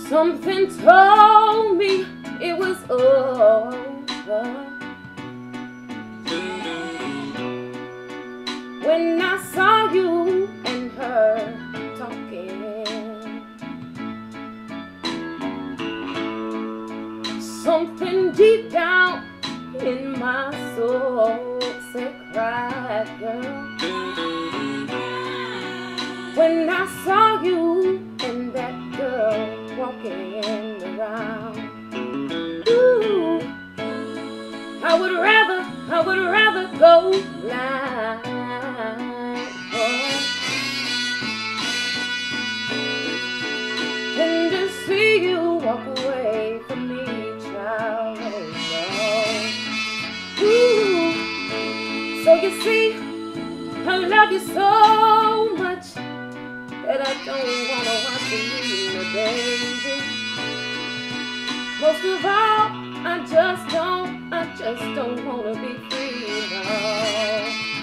Something told me it was over. When I saw you and her talking, something deep down in my soul said, cry, girl. When I saw you and that girl walking around, ooh, I would rather go blind, than to see you walk away from me, child. Ooh, so you see, I love you so much that I don't wanna watch you leave me, baby. Most of all, I just don't wanna be free now.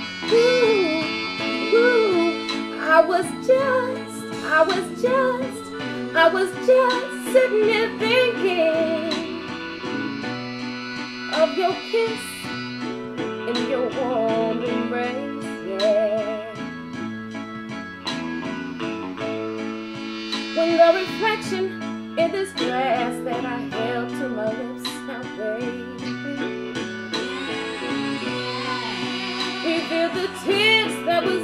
Ooh, ooh, I was just sitting here thinking of your kiss and your warm embrace, yeah. When the reflection in this glass that I held to my lips, now baby, revealed the tears that was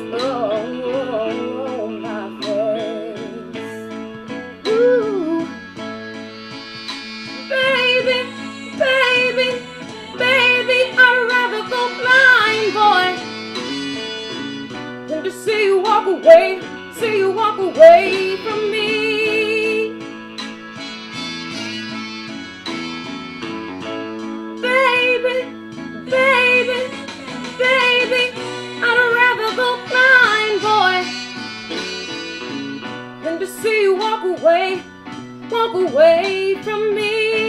on my face. Ooh, baby, baby, baby, I'd rather go blind, boy, than to see you walk away from me. Baby, baby, baby, I'd rather go blind, boy, than to see you walk away from me.